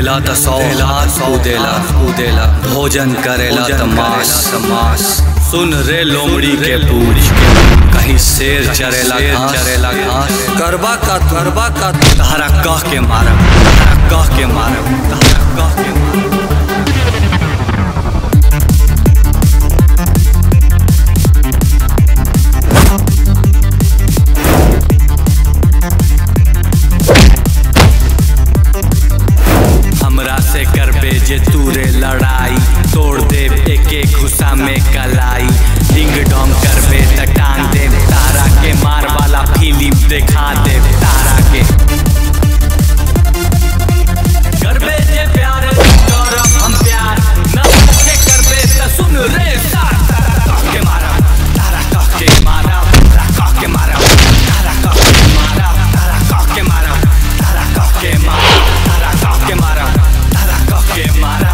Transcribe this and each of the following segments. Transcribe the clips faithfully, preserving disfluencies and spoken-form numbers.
देला त सौ हाथ कूदेला कूदेला भोजन करेला त मांस मांस। सुन रे लोमड़ी के पूछ कहीं शेर चरेला चरेला घास। करबा का करबा का तहरा कह के मारब तहरा कह के मारब तहरा कह के मारब। हमरा से करबे जे तूरे लड़ाई तोड़ दे एक एक घुसा में कलाई। डिंग डोंग करबे त टांग दे तारा के मार वाला फिल्म दिखा दे तारा के। करबे जे प्यार करब हम प्यार न से करबे त सुन रे सार तारा कह के मारा तारा कह के मारा तारा कह के मारा तारा कह के मारा तारा कह के मारा तारा कह के मारा तारा कह के मारा तारा कह के मारा।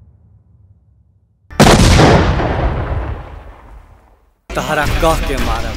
तहरा कह के मारा